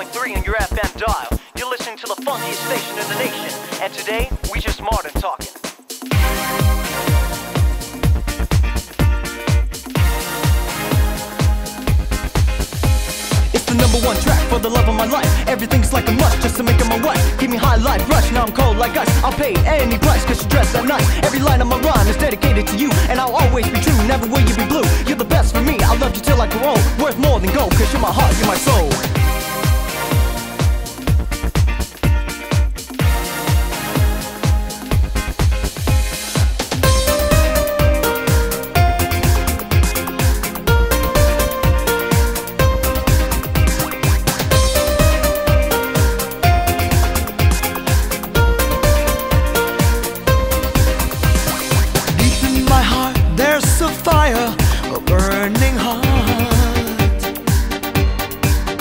101.3 on your FM dial. You're listening to the funkiest station in the nation. And today, we just modern talking. It's the #1 track for the love of my life. Everything's like a must just to make it my wife. Give me high life rush, now I'm cold like ice. I'll pay any price cause you dress that nice. Every line of my rhyme is dedicated to you, and I'll always be true, never will you be blue. You're the best for me, I'll love you till I grow old. Worth more than gold, cause you're my heart, you're my soul. There's a fire, a burning heart.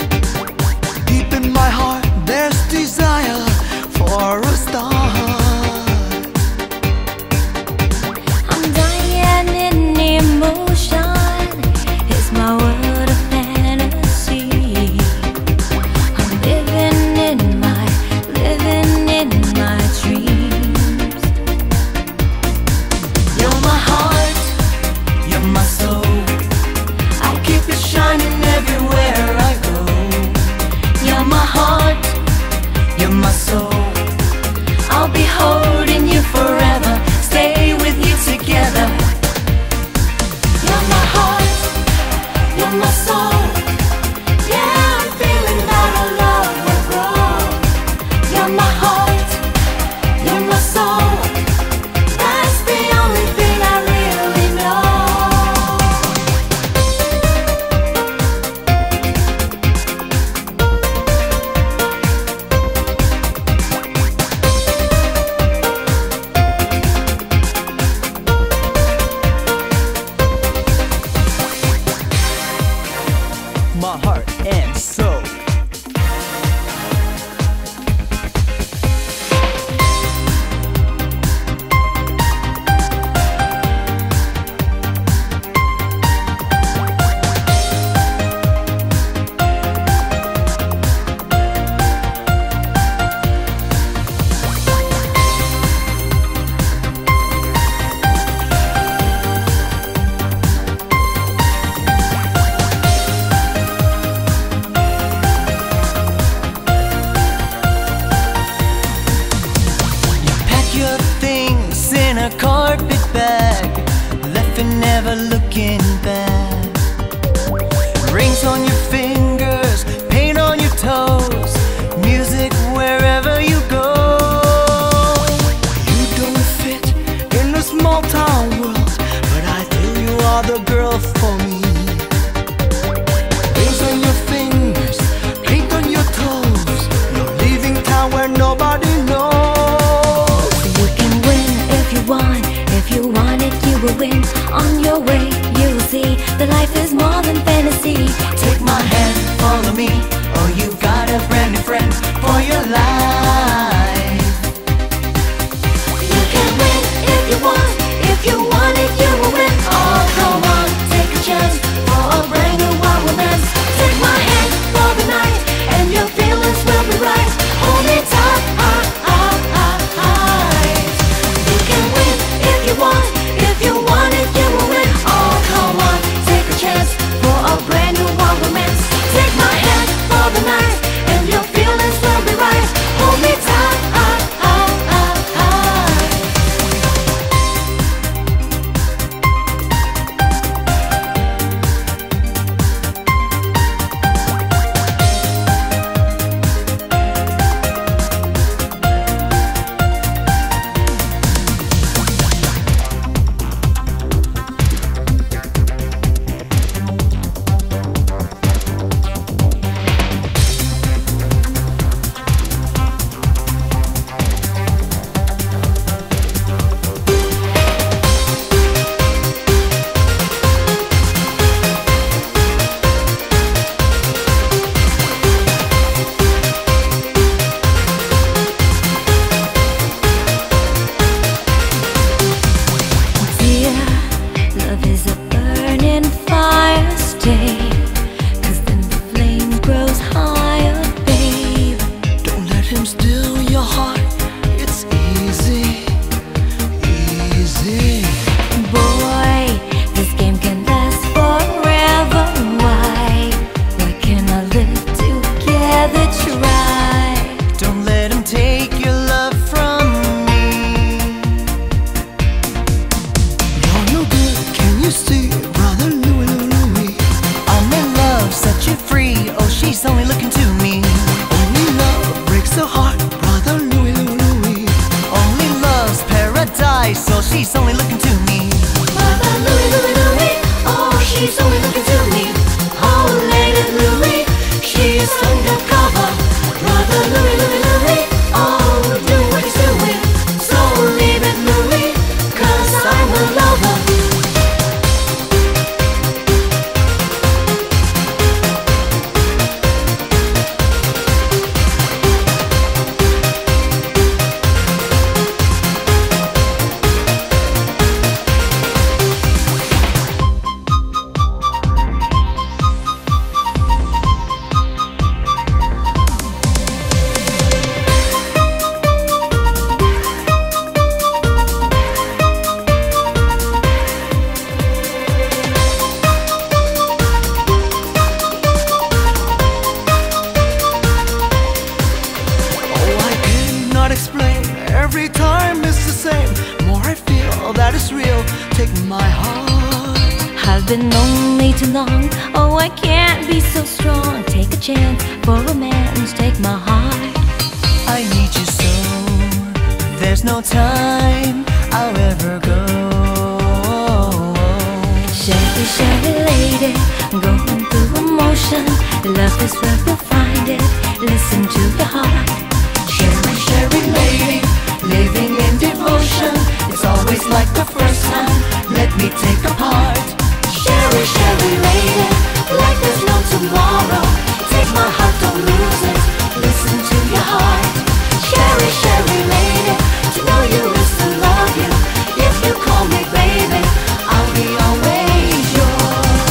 I've been lonely too long. Oh, I can't be so strong. Take a chance for romance. Take my heart. I need you so. There's no time I'll ever go. Sherry, Sherry lady, going through emotion. Love is where we'll find it. Listen to your heart. Sherry, Sherry lady, living in devotion. It's always like the first time. Let me take a part. Sherry, Sherry lady, like there's no tomorrow. Take my heart, don't lose it. Listen to your heart. Sherry, Sherry lady, to know you is to love you. If you call me baby, I'll be always yours.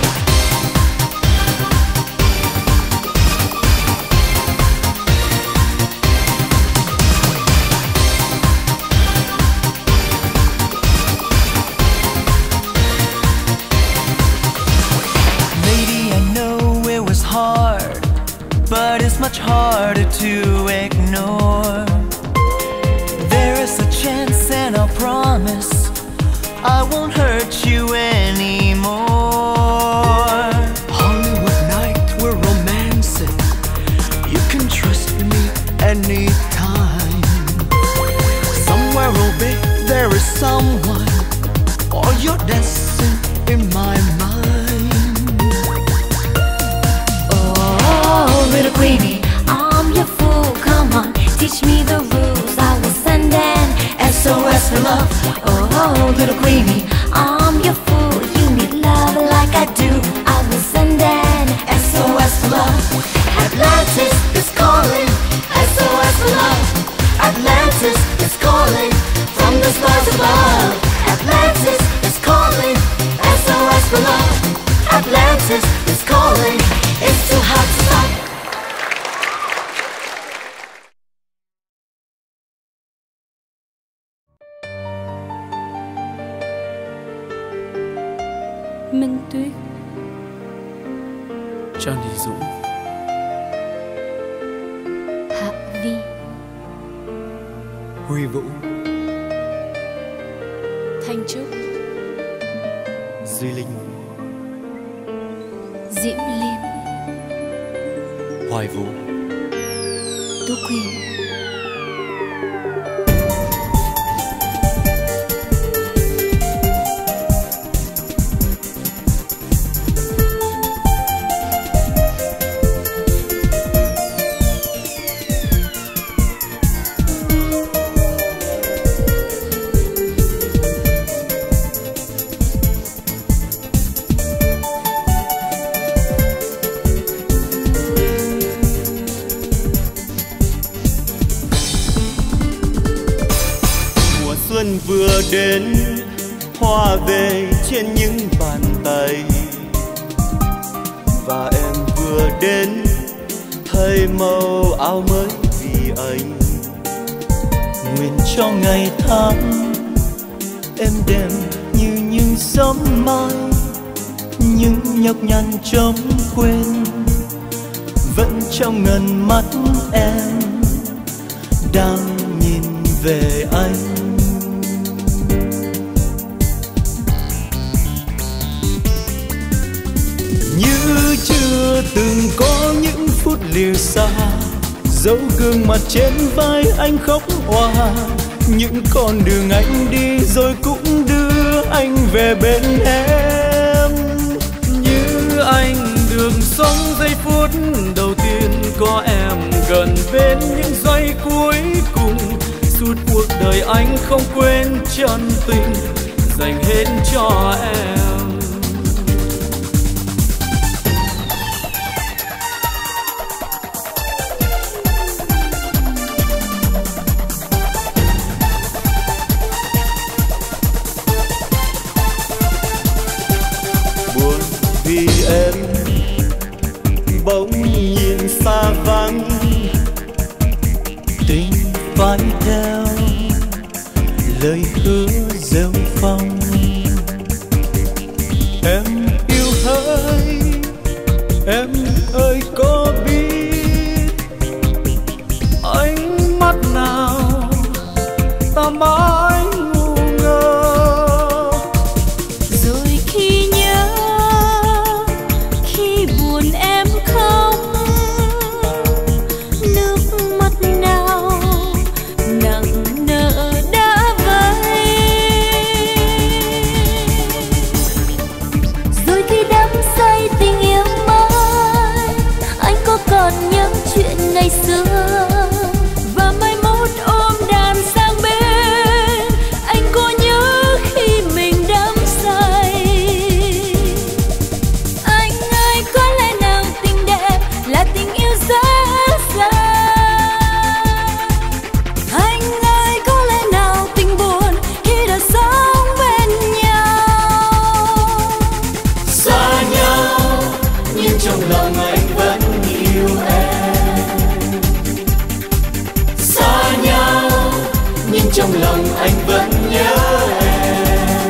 Lady, I know it was hard, but it's much harder to ignore. There is a chance and I'll promise I won't hurt you anymore. Hollywood night, we're romancing. You can trust me anytime. Somewhere, oh babe, there is someone, or you're dancing in my mind. Oh, little queenie, I'm your fool. Come on, teach me the rules. I will send an SOS for love. Oh, little queenie, I'm your fool. You need love like I do. I will send an SOS for love. Atlantis is calling, SOS for love. Atlantis is calling from the stars above. Atlantis is calling, SOS for love. Atlantis is calling, it's too hot to stop. Minh Tuyết, Johnny Dũng, Hạ Vi, Huy Vũ, Thanh Trúc, Duy Linh, Diễm Liên, Hoài Vũ. Tú Quỳnh. Xuân vừa đến, hoa về trên những bàn tay, và em vừa đến thay màu áo mới vì anh. Nguyện cho ngày tháng em đêm như những sớm mai, những nhọc nhằn chớm quên vẫn trong ngần mắt em đang nhìn về anh. Như chưa từng có những phút lìa xa, dấu gương mặt trên vai anh khóc òa. Những con đường anh đi rồi cũng đưa anh về bên em. Như anh đường sống giây phút đầu tiên có em gần bên, những giây cuối cùng suốt cuộc đời anh không quên chân tình dành hết cho em. Vì em bỗng nhìn xa vắng, tình phải theo lời hứa rêu phong. Em yêu hỡi, em ơi có biết ánh mắt nào ta mãi ngu ngơ. Rồi khi nhớ trong lòng anh vẫn yêu em. Xa nhau nhưng trong lòng anh vẫn nhớ em.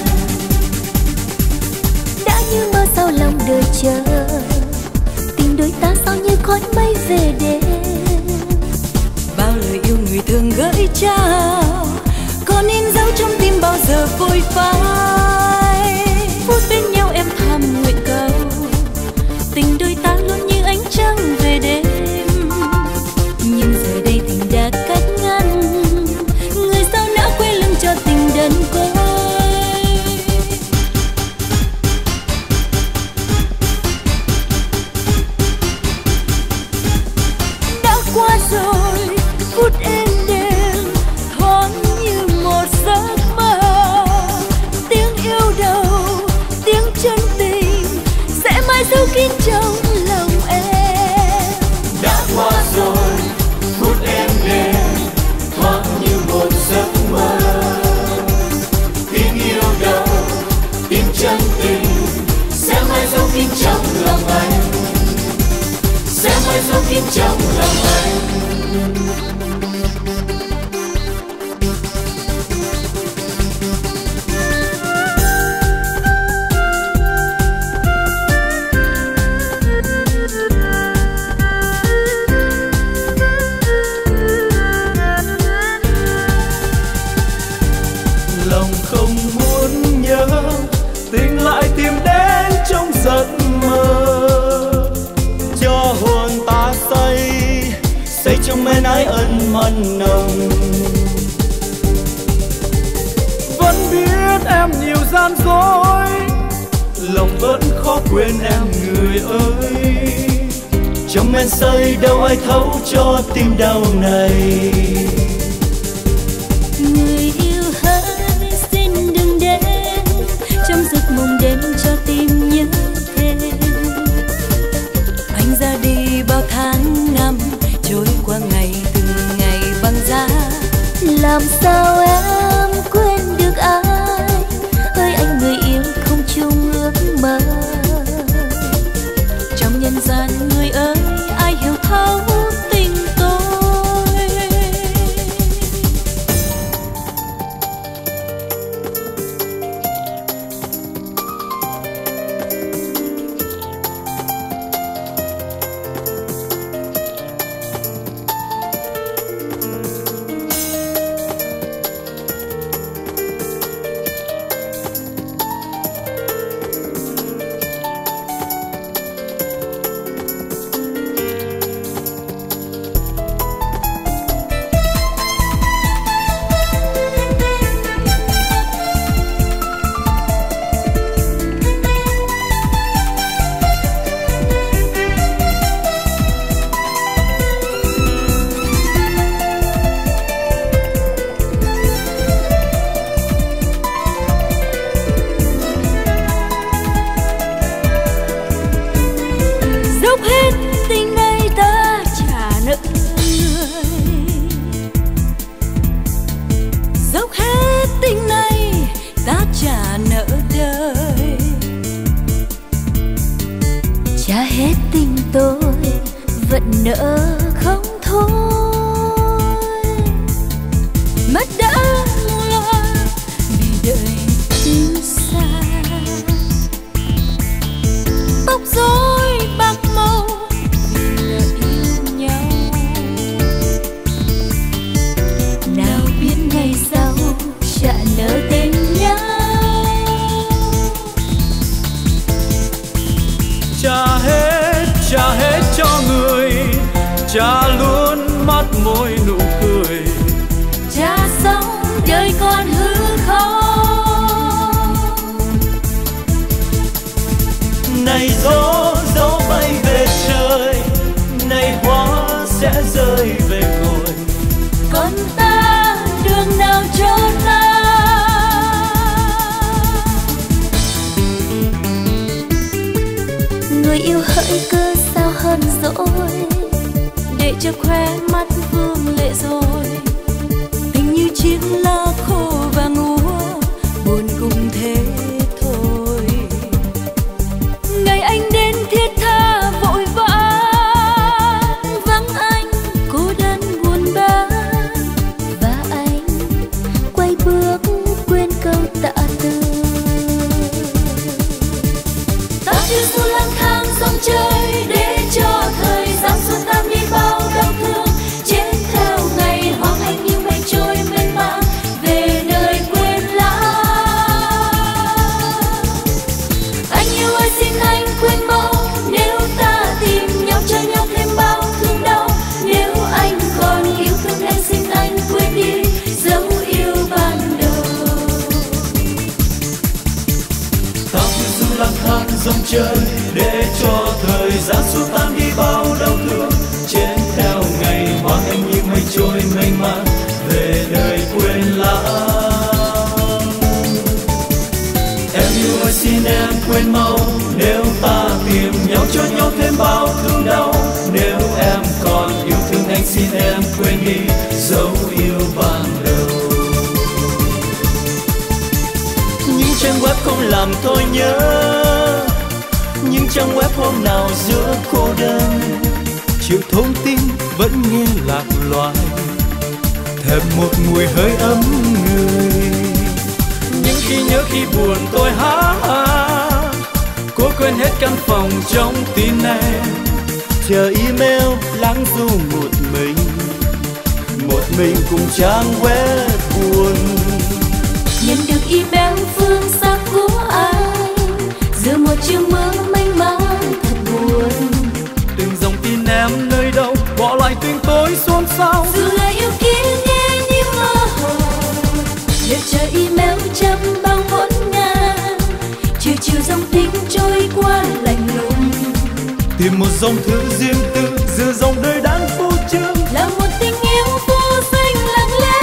Đã như mơ sau lòng đời chờ, tình đôi ta sao như khói mây về đêm. Bao lời yêu người thường gửi trao, còn in dấu trong tim bao giờ vội phai. Phút bên nhau em thầm nguyện cầu, tình đôi ta luôn như ánh trăng về đêm. Nhưng giờ đây tình đã cách ngăn, người sao nỡ quay lưng cho tình đơn côi. Đã qua rồi phút êm đềm, thoáng như một giấc mơ. Tiếng yêu đầu, tiếng chân tình sẽ mãi dấu kín trong lòng em. Đã qua rồi phút êm đềm, thoáng như một giấc mơ. Tiếng yêu đầu, tiếng chân tình sẽ mãi dấu kín trong lòng anh, sẽ mãi dấu kín trong lòng anh. Lòng không muốn nhớ, tình lại tìm đến trong giấc mơ. Cho hồn ta say, say trong mê ái ân mặn nồng. Vẫn biết em nhiều gian dối, lòng vẫn khó quên em người ơi. Trong men say đâu ai thấu cho tim đau này. Người yêu hỡi xin đừng đến, trong giấc mộng đêm cho tim nhớ thêm. Anh ra đi bao tháng năm, trôi qua ngày từng ngày băng giá. Làm sao em quên được anh, ơi anh người yêu không chung ước mơ. Trong nhân gian người ơi, ai hiểu thấu tình tôi. vẫn nỡ không thôi. Mắt đã loa vì đợi yêu xa, tóc rối bạc màu vì lỡ yêu nhau. Nào biết ngày sau chả nỡ tên nhau. Trả hết cho người, trả luôn mắt môi nụ cười, trả sống đời còn hư không. này gió gió bay về trời, này hoa sẽ rơi về cội. Còn ta đường nào cho ta? Người yêu hỡi cơ sao hơn dỗi, để cho khóe mắt vương lệ rồi. Tình như chiếc lá khô vàng úa, buồn cùng thế thôi. Ngày anh đến thiết tha đời để cho thời gian xua tan đi bao đau thương. Trên theo ngày hoa em như mây trôi mênh mang về đời quên lãng. Em yêu ơi xin em quên mau, nếu ta tìm nhau cho nhau thêm bao thương đau. Nếu em còn yêu thương anh xin em quên đi dấu yêu ban đầu. Những trang web không làm tôi nhớ, những trang web hôm nào giữa cô đơn. Chiều thông tin vẫn nghe lạc loài, thèm một mùi hơi ấm người. Những khi nhớ khi buồn tôi hát, cố quên hết căn phòng trong tim em. Chờ email lãng du một mình cùng trang web buồn. Nhận được email phương xa của anh, giữa một chiều mưa mênh mang thật buồn. Từng dòng tin em nơi đâu bỏ lại tình tôi xôn xao. Dù lời yêu kia nghe như mơ hồ, đợi chờ email trăm bao ngổn ngang. Chiều dòng tin trôi qua lạnh lùng, tìm một dòng thư riêng tư giữa dòng đời đang phô trương. là một tình yêu vô danh lặng lẽ.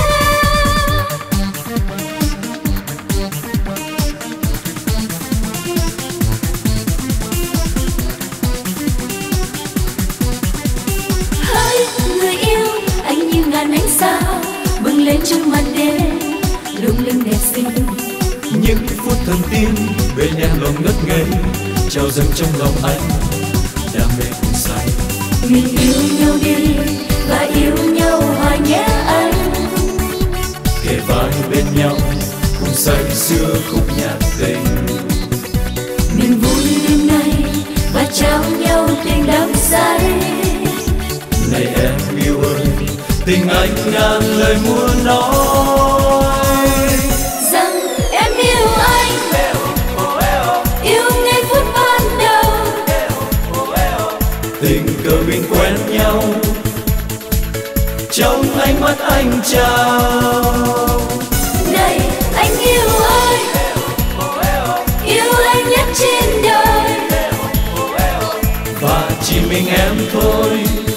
Hỡi người yêu, anh như ngàn ánh sao bừng lên trong màn đêm lung linh đẹp xinh. Những phút thần tin bên em lòng ngất ngây, trao dâng trong lòng anh đam mê cùng say. Mình yêu nhau đi và yêu nhau hoài nhé anh. Kề vai bên nhau cùng say sưa khúc nhạc tình. Mình vui đêm nay và trao nhau tình đắm say. Này em yêu ơi, tình anh ngàn lời muốn nói. Rằng em yêu anh, yêu ngay phút ban đầu. Tình cờ mình quen nhau, trong ánh mắt anh trao. Này anh yêu ơi, yêu anh nhất trên đời. Và chỉ mình em thôi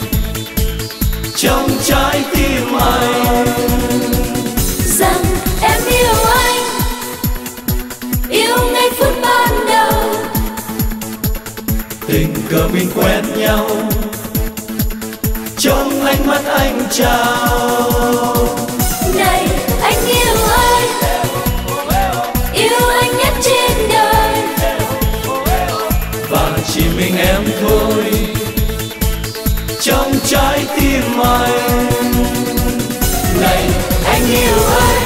trong trái tim anh. Rằng em yêu anh, yêu ngay phút ban đầu. Tình cờ mình quen nhau, trong ánh mắt anh trao. Này anh yêu ơi, yêu anh nhất trên đời. Và chỉ mình em thôi trong trái tim anh. Này anh yêu ơi.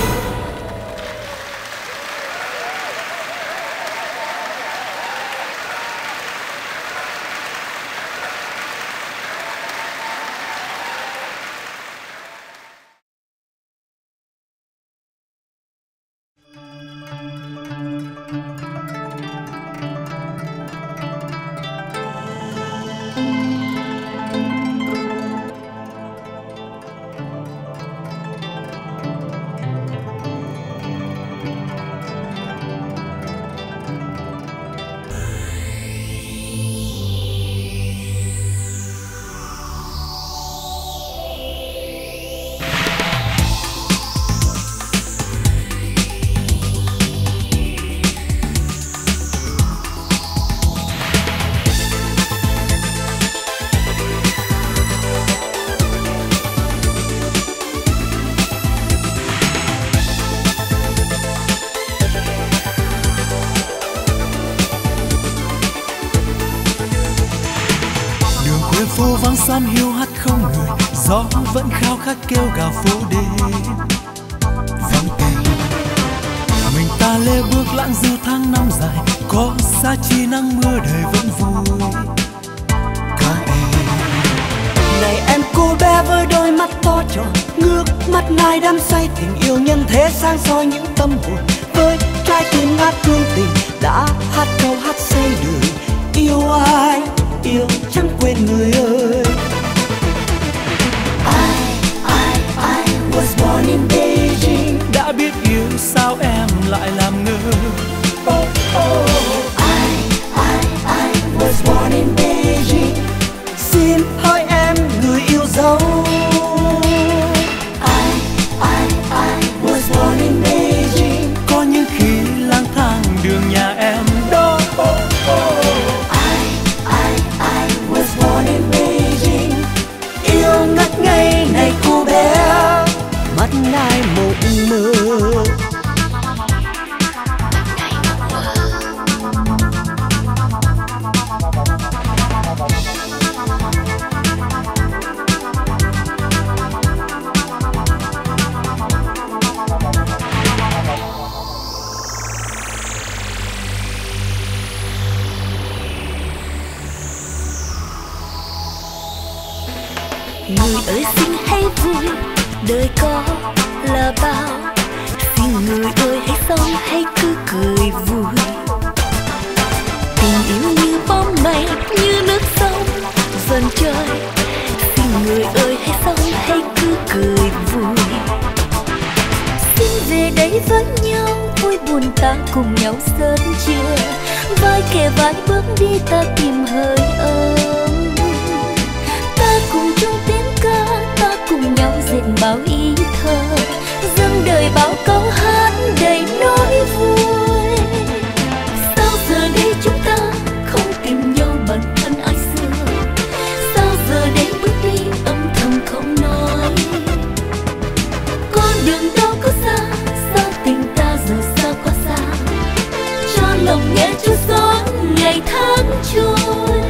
phố vắng xóm hiu hắt không người, gió vẫn khao khát kêu gào phố đêm vắng tênh. Mình ta lê bước lãng du tháng năm dài, có xa chi nắng mưa đời vẫn vui ca em. Này em cô bé với đôi mắt to tròn, ngước mắt ngài đắm say tình yêu nhân thế sang soi những tâm hồn. Với trái tim hát thương tình đã hát câu hát say đời, yêu ai yêu chẳng quên người ơi. I was born in Beijing. Đã biết yêu sao em lại làm ngơ. I Người ơi xin hãy vui, đời có là bao. Xin người ơi hãy sống, hãy cứ cười vui. Tình yêu như bóng mây, như nước sông dần trôi. Xin người ơi hãy sống, hãy cứ cười vui. Xin về đây với nhau, vui buồn ta cùng nhau sớm trưa. Vai kề vai bước đi ta tìm hơi ấm. Ta cùng chung tiếng ca, ta cùng nhau dệt bao ý thơ. Dâng đời bao câu hát đầy nỗi vui. Sao giờ đây chúng ta không tìm nhau bản thân ai xưa? Sao giờ đây bước đi âm thầm không nói? Con đường đâu có xa, sao tình ta giờ xa quá xa? Cho lòng nghe chút gió ngày tháng trôi.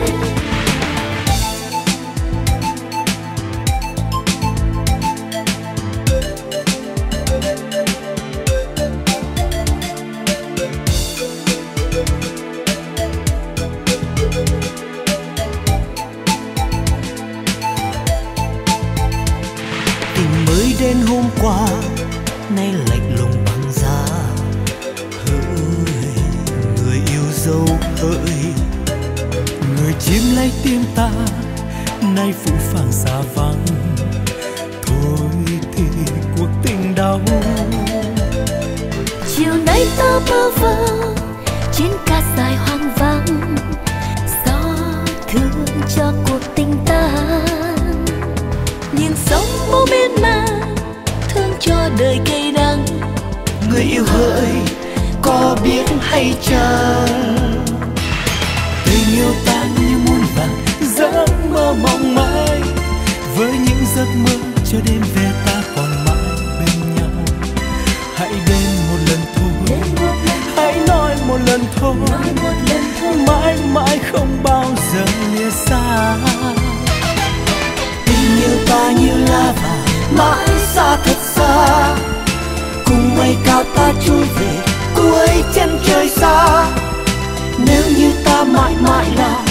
Đến hôm qua nay lạnh lùng băng giá. Hỡi người yêu dấu hỡi, người chiếm lấy tim ta nay phũ phàng xa vắng. Thôi thì cuộc tình đau. Chiều nay ta bơ vơ trên cát dài hoang vắng, xót thương cho cuộc tình ta. Nhìn sông vô bên mang, thương cho đời cây đắng. Người yêu hỡi, có biết hay chăng? Tình yêu ta như muôn vàn giấc mơ mong mãi. Với những giấc mơ cho đêm về ta còn mãi bên nhau. Hãy đến một lần thôi, hãy nói một lần thôi, mãi mãi không bao giờ lìa xa. Tình yêu ta như lá vàng mãi xa thật xa. Cùng mây cao ta trôi về cuối chân trời xa. Nếu như ta mãi mãi là